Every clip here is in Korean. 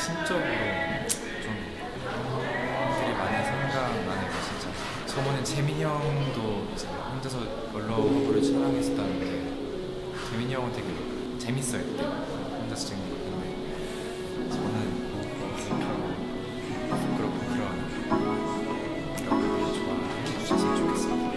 심적으로 좀 되게 많이 생각나는 게 진짜 저번에 재민이 형도 이제 혼자서 얼러버를 촬영했었다는데 재민이 형은 되게 재밌어요 그때 혼자서 찍는 거. 근데 저는 어색하고 부끄럽고 그런 것들을 좋아해 주셨으면 좋겠습니다.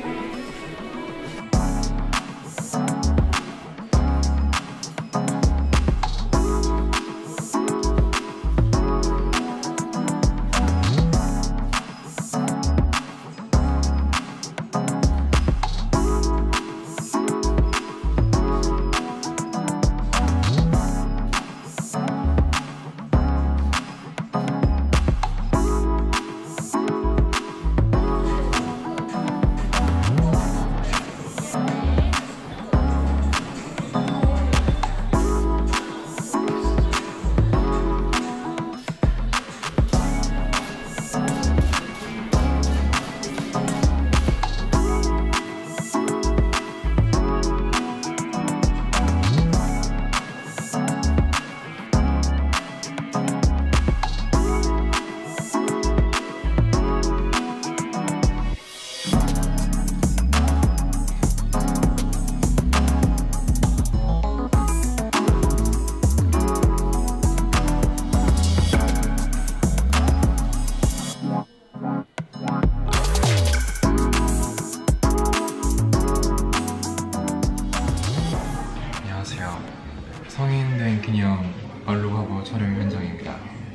성인 된 기념 얼룩하고 촬영 현장입니다.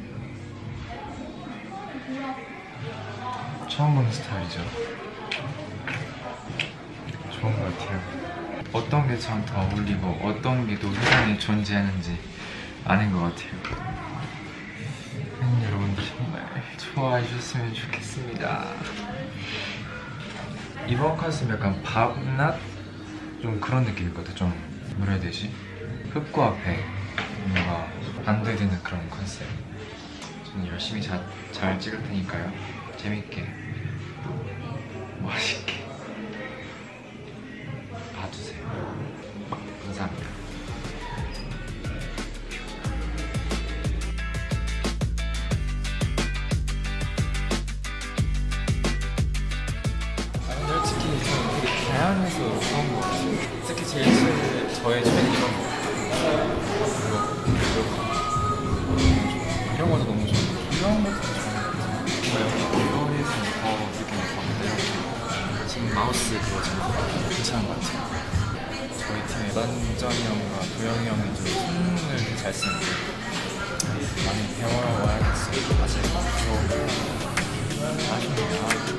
처음 보는 스타일이죠. 좋은 것 같아요. 어떤 게 참 더 어울리고 어떤 게 또 세상에 존재하는지 아는 것 같아요. 여러분들 정말 좋아해 주셨으면 좋겠습니다. 이번 컨셉 약간 밤낮? 좀 그런 느낌이거든. 좀 뭐라 해야 되지? 흙과 배 뭔가 반대되는 그런 컨셉. 저는 열심히 잘 찍을 테니까요. 재밌게 멋있게 봐주세요. 감사합니다. 솔직히 저는 되게 다양해서 좋은 것 같아요. 특히 제일 저의 최애 이런 거 이런 것도 너무 좋고 이런 것도 좋은 것 같아요. 이거에서 더 느낌이 좋은데요. 지금 마우스 그거 좀 괜찮은 것 같아요. 저희 팀의 만정이 형과 도영이 형이 좀 손을 되게 잘 쓰는데 많이 배워와야겠어요. 아직 아쉽네요.